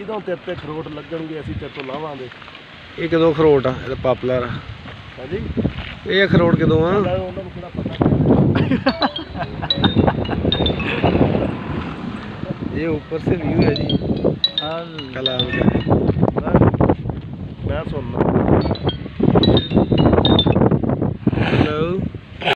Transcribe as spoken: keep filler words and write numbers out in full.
ਕਿਦੋਂ ਤੇਰੇ ਤੇ ਖਰੋਟ ਲੱਗਣਗੇ ਅਸੀਂ ਤੇਰੇ ਤੋਂ ਲਾਵਾਂਗੇ। ਇਹ ਕਦੋਂ ਖਰੋਟ ਆ? ਇਹ ਤਾਂ ਪਾਪੂਲਰ ਆ। ਹਾਂਜੀ ਇਹ ਅਖਰੋਟ ਕਦੋਂ ਆ? ਉਹਨਾਂ ਨੂੰ ਕਿਹੜਾ ਪਤਾ। ये ऊपर से व्यू है जी हाँ कलाम का।